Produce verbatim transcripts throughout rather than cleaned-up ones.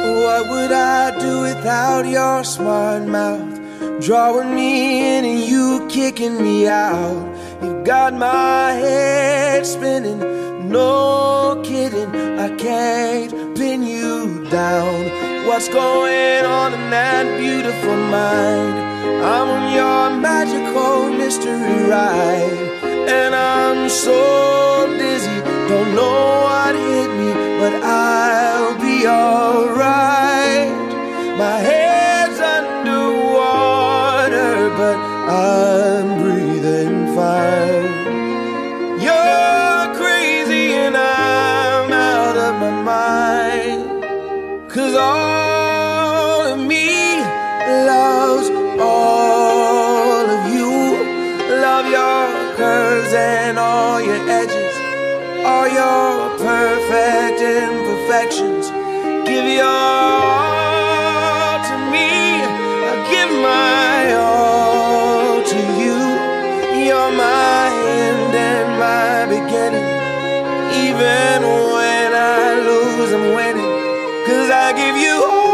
What would I do without your smart mouth? Drawing me in and you kicking me out. You got my head spinning, no kidding, I can't pin you down. What's going on in that beautiful mind? I'm on your magical mystery ride, and I'm so dizzy, don't know what hit me, but I'll be alright. My head's underwater, but I'm breathing fine. You're crazy and I'm out of my mind, 'cause all of me loves all of you. Love your curves and all your edges, all your perfect imperfections. Give your all to me, I give my all to you. You're my end and my beginning. Even when I lose, I'm winning, 'cause I give you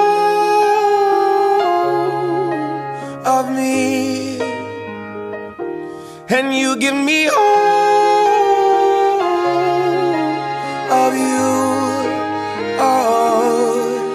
all of me, and you give me all of you. Oh,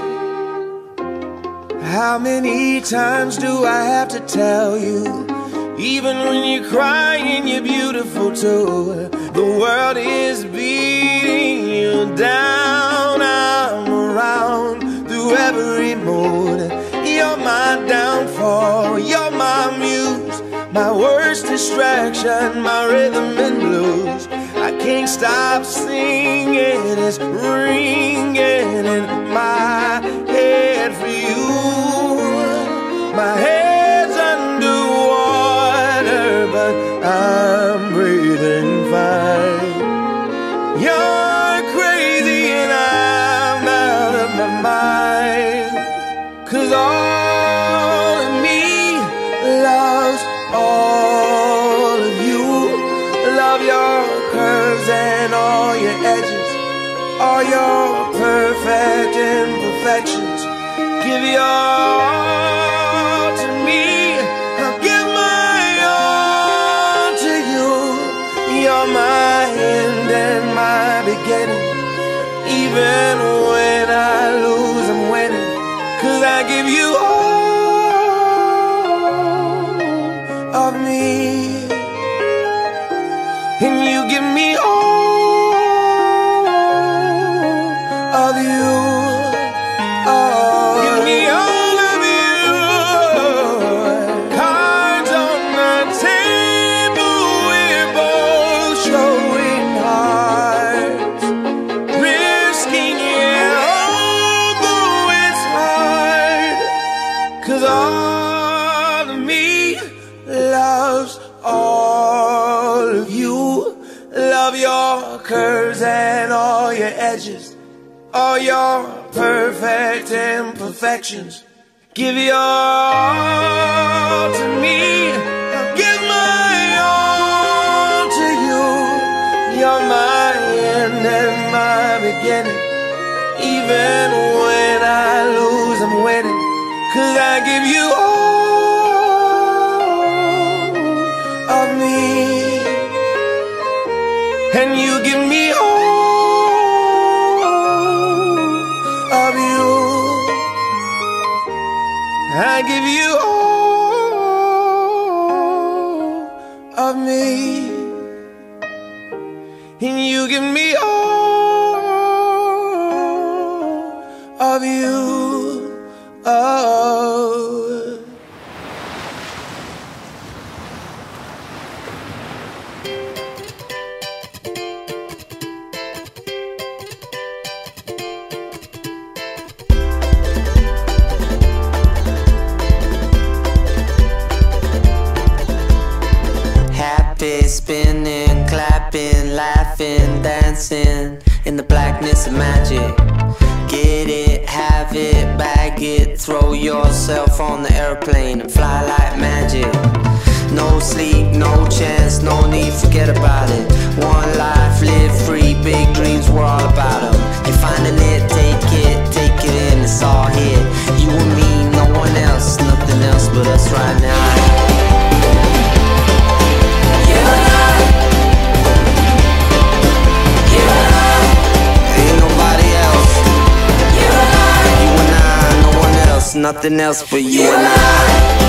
how many times do I have to tell you? Even when you're crying, you're beautiful too. The world is beating you down. I'm around through every mood. You're my downfall, you're my muse, my worst distraction, my rhythm and blues. I can't stop singing, it's ringing in my head for you. My head's underwater, but I'm breathing fine. You're crazy and I'm out of my mind, 'cause all of me loves all of you. Love your curves and all your edges, all your perfect imperfections. Give your all to me, I'll give my all to you. You're my end and my beginning. Even when I lose, I'm winning, 'cause I give you all of me, and you give me all of you. Oh, give me all of you. Cards on the table, we're both showing hearts, risking it, although it's hard, 'cause all of me loves all of you. Love your curves and all your edges, all your perfect imperfections. Give your all to me, I'll give my all to you. You're my end and my beginning. Even when I lose, I'm winning, 'cause I give you all of me, and you give me all of you. I give you all of me, and you give me all of you. Oh, spinning, clapping, laughing, dancing in the blackness of magic. Get it, have it, bag it, throw yourself on the airplane and fly like magic. No sleep, no chance, no need, forget about it. One life, live free, big dreams, we're all about them. You're finding it, take it, take it in, it's all here. nothing else but you and I.